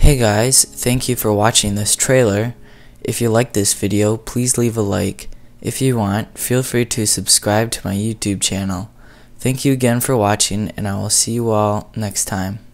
Hey guys, thank you for watching this trailer. If you like this video, please leave a like. If you want, feel free to subscribe to my YouTube channel. Thank you again for watching, and I will see you all next time.